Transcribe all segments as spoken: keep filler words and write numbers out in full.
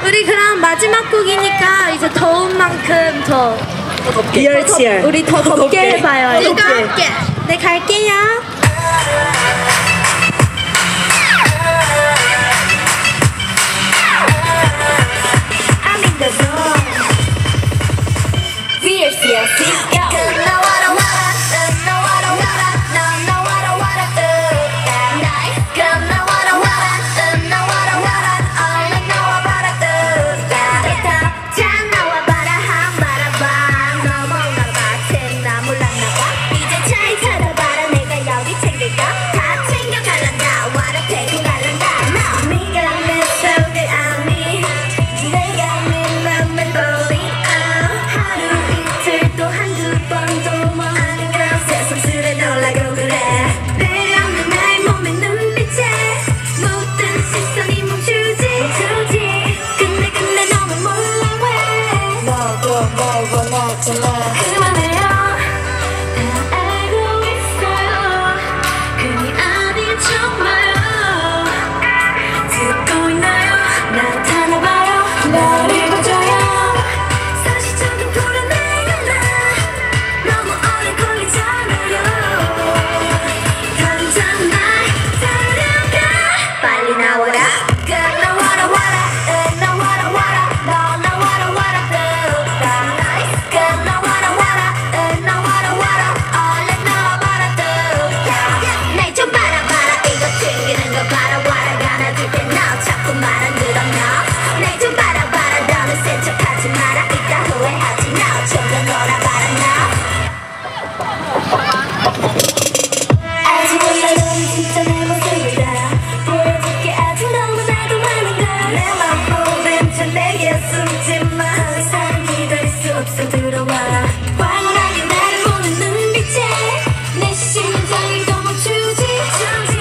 우리 그럼 마지막 곡이니까 이제 더운 만큼 더 리얼치얼 우리 더 덥게, 덥게 해봐요. 더 덥게. 네, 갈게요. I'm in the zone. We're C L C. 그만해요. 다 알고 있어요. 괜히 아닌 척마요. 듣고 있나요? 나타나봐요. 날 읽어줘요. 사실 조금 불안해요. 나 너무 오래 걸리잖아요. 당장 날 데려가. 빨리 나와라.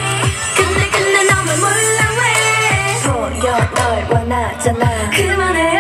널 원하잖아. 그만해.